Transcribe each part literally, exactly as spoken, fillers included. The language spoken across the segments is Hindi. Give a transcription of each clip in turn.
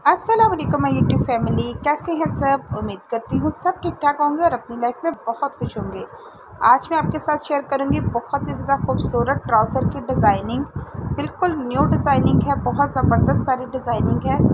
अस्सलाम वालेकुम माय यूट्यूब फैमिली, कैसे हैं सब। उम्मीद करती हूँ सब ठीक ठाक होंगे और अपनी लाइफ में बहुत खुश होंगे। आज मैं आपके साथ शेयर करूँगी बहुत ही ज़्यादा खूबसूरत ट्राउज़र की डिज़ाइनिंग। बिल्कुल न्यू डिज़ाइनिंग है, बहुत ज़बरदस्त सारी डिज़ाइनिंग है।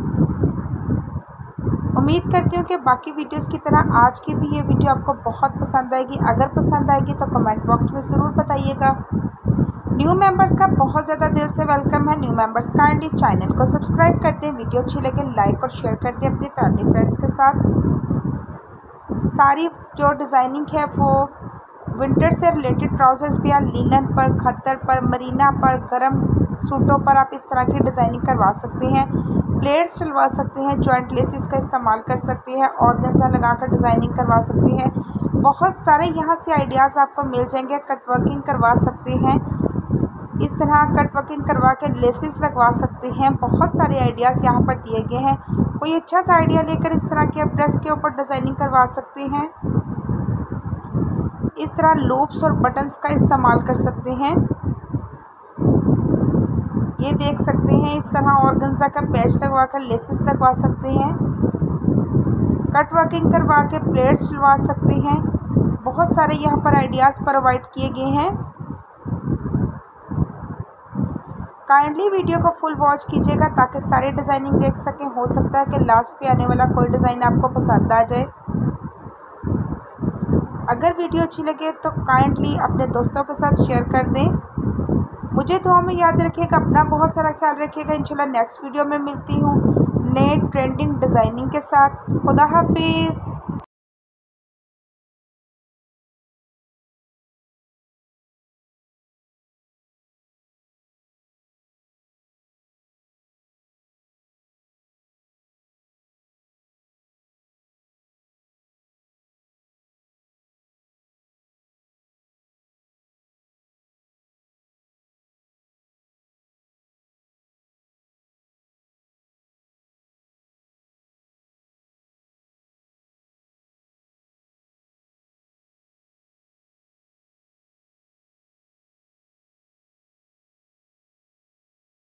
उम्मीद करती हूँ कि बाकी वीडियोस की तरह आज की भी ये वीडियो आपको बहुत पसंद आएगी। अगर पसंद आएगी तो कमेंट बॉक्स में ज़रूर बताइएगा। न्यू मेंबर्स का बहुत ज़्यादा दिल से वेलकम है। न्यू मेंबर्स काइंडली चैनल को सब्सक्राइब करते हैं, वीडियो अच्छी लगे लाइक और शेयर करते हैं अपने फैमिली फ्रेंड्स के साथ। सारी जो डिज़ाइनिंग है वो विंटर से रिलेटेड ट्राउज़र्स भी हैं। लीलन पर, खद्दर पर, मरीना पर, गरम सूटों पर आप इस तरह की डिज़ाइनिंग करवा सकते हैं। प्लेट्स डलवा सकते हैं, जॉइंट लेसिस का इस्तेमाल कर सकते हैं, ऑर्गेन्जा लगा कर डिज़ाइनिंग करवा सकते हैं। बहुत सारे यहाँ से आइडियाज़ आपको मिल जाएंगे। कट वर्किंग करवा सकते हैं, इस तरह कट वर्किंग करवा के लेसिस लगवा सकते हैं। बहुत सारे आइडियाज़ यहाँ पर दिए गए हैं। कोई अच्छा सा आइडिया लेकर इस तरह के आप ड्रेस के ऊपर डिज़ाइनिंग करवा सकते हैं। इस तरह लूप्स और बटन्स का इस्तेमाल कर सकते हैं। ये देख सकते हैं, इस तरह ऑर्गेन्जा का पैच लगवा कर लेसिस लगवा सकते हैं। कट वर्किंग करवा के प्लेट्स डलवा सकते हैं। बहुत सारे यहाँ पर आइडियाज़ प्रोवाइड किए गए हैं। काइंडली वीडियो को फुल वॉच कीजिएगा ताकि सारी डिज़ाइनिंग देख सकें। हो सकता है कि लास्ट पे आने वाला कोई डिज़ाइन आपको पसंद आ जाए। अगर वीडियो अच्छी लगे तो काइंडली अपने दोस्तों के साथ शेयर कर दें। मुझे दुआ में याद रखिएगा, अपना बहुत सारा ख्याल रखिएगा। इंशाल्लाह नेक्स्ट वीडियो में मिलती हूँ नए ट्रेंडिंग डिज़ाइनिंग के साथ। खुदा हाफिज़।